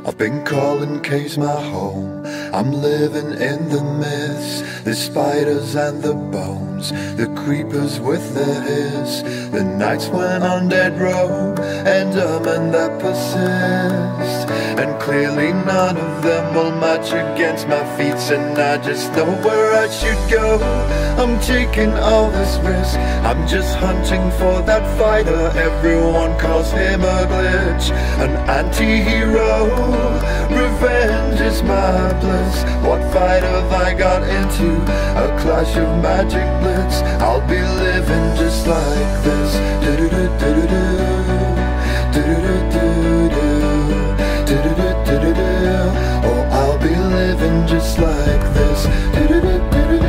I've been calling caves my home. I'm living in the myths, the spiders and the bones, the creepers with their hiss, the nights when undead roam, and that persist. And clearly none of them will match against my feats, and I just know where I should go. I'm taking all this risk, I'm just hunting for that fighter. Everyone calls him a glitch, an anti-hero. Revenge is my bliss. What fight have I got into? A clash of magic blitz. I'll be living just like this. Do-do-do-do-do-do. Do-do-do-do-do. Do-do-do-do-do-do. Oh, I'll be living just like this. Do-do-do-do-do-do.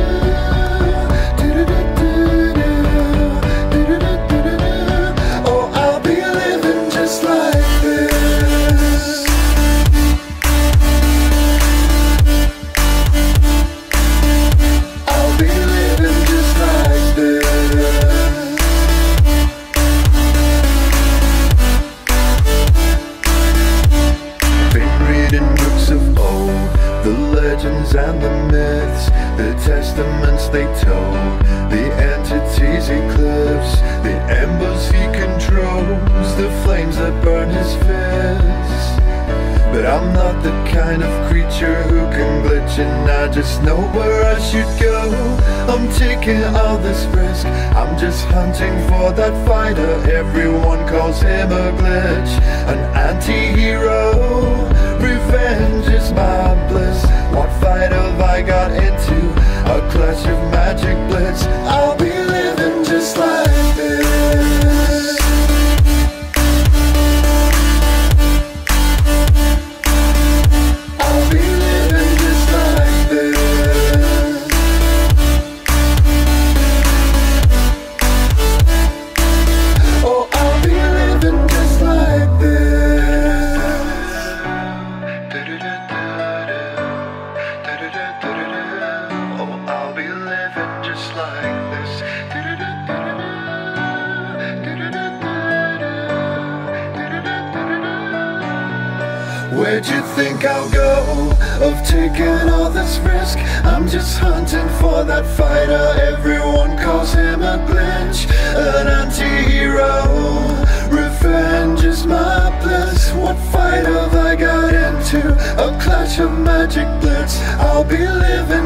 Oh, I'll be living just like this. I'll be living just like this. Been reading books of old, the legends and the myths, the testaments they told, the entities he clips, the embers he controls, the flames that burn his fists. But I'm not the kind of creature who can glitch, and I just know where I should go. I'm taking all this risk, I'm just hunting for that fighter. Everyone calls him a glitch, an anti-hero. Revenge is my bliss. What fight have I got into? A clash of magic blitz. I'll be living just like this. I'll be living just like this. Oh, I'll be living just like this. Oh, I'll be living just like this. Where'd you think I'll go of taking all this risk? I'm just hunting for that fighter. Everyone calls him a glitch, an anti-hero. Revenge is my bliss. What fight have I got into? A clash of magic blitz. I'll be living